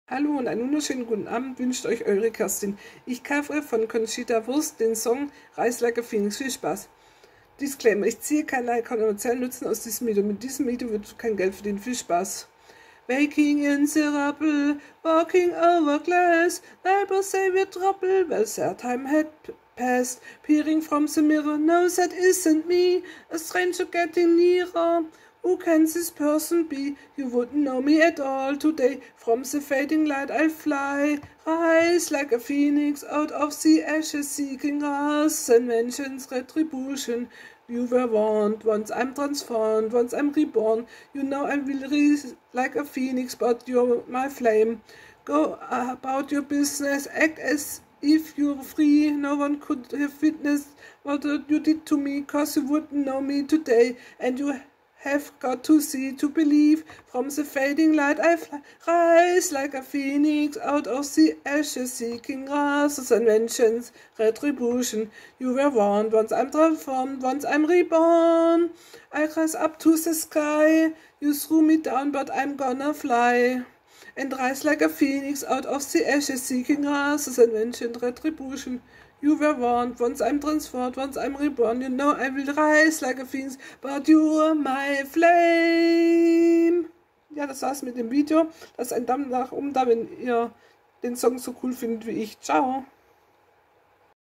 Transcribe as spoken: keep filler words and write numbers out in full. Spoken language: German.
Hallo und einen wunderschönen guten Abend wünscht euch eure Kerstin. Ich kaufe von Conchita Wurst den Song Rise Like a Phoenix. Viel Spaß. Disclaimer, ich ziehe keinerlei kommerziellen Nutzen aus diesem Video. Mit diesem Video wird kein Geld verdienen. Viel Spaß. Waking in the rubble, walking over glass, neighbors say we're trouble, well their time had passed. Peering from the mirror, no that isn't me, a stranger getting nearer. Who can this person be? You wouldn't know me at all today. From the fading light I'll fly, rise like a phoenix out of the ashes, seeking wrath and vengeance, retribution. You were warned, once I'm transformed, once I'm reborn. You know I will rise like a phoenix, but you're my flame. Go about your business, act as if you're free. No one could have witnessed what you did to me, cause you wouldn't know me today, and you have got to see, to believe. From the fading light I fly, rise like a phoenix out of the ashes, seeking wrath and vengeance, retribution. You were warned, once I'm transformed, once I'm reborn. I rise up to the sky, you threw me down, but I'm gonna fly. And rise like a phoenix out of the ashes, seeking wrath and vengeance, retribution. You were warned, once I'm transformed, once I'm reborn. You know I will rise like a phoenix, but you're my flame. Ja, das war's mit dem Video. Lasst einen Daumen nach oben da, wenn ihr den Song so cool findet wie ich. Ciao.